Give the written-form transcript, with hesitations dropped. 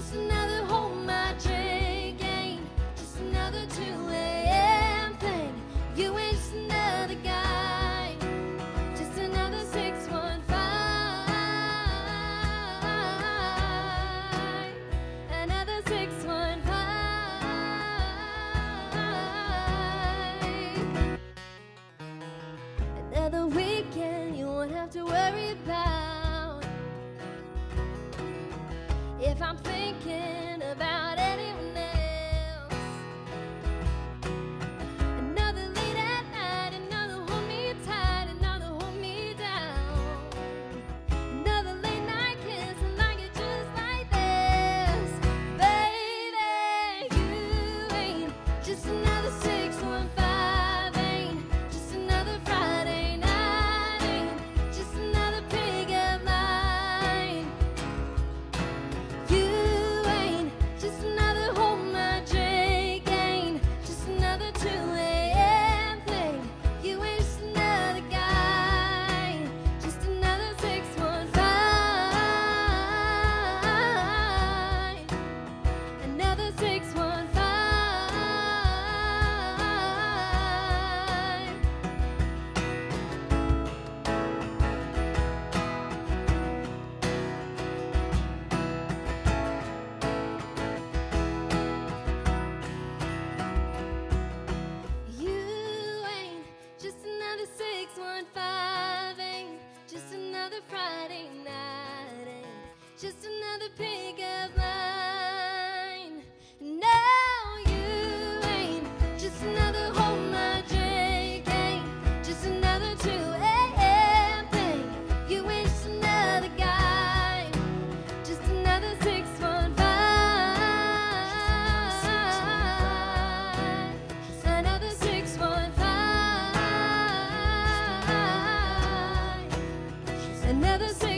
just another hold my drink ain't just another 2 a.m. thing. You ain't just another guy, just another 615, another 615. Another weekend you won't have to worry about if I'm thinking about anyone else. Another late at night, another hold me tight, another hold me down, another late night kiss, I like it just like this. Baby, you ain't just another 615, ain't just another Friday night, ain't just another pickup line. You ain't just another hold my drink, ain't just another 2 a.m. thing. You ain't just another guy, just another 615, another 615. You ain't just another 615, ain't just another Friday night, ain't just another pickup line. No, you ain't just another hold my drink, ain't just another 2 a.m. thing. You ain't just another guy, just another 615, another 615, another 615.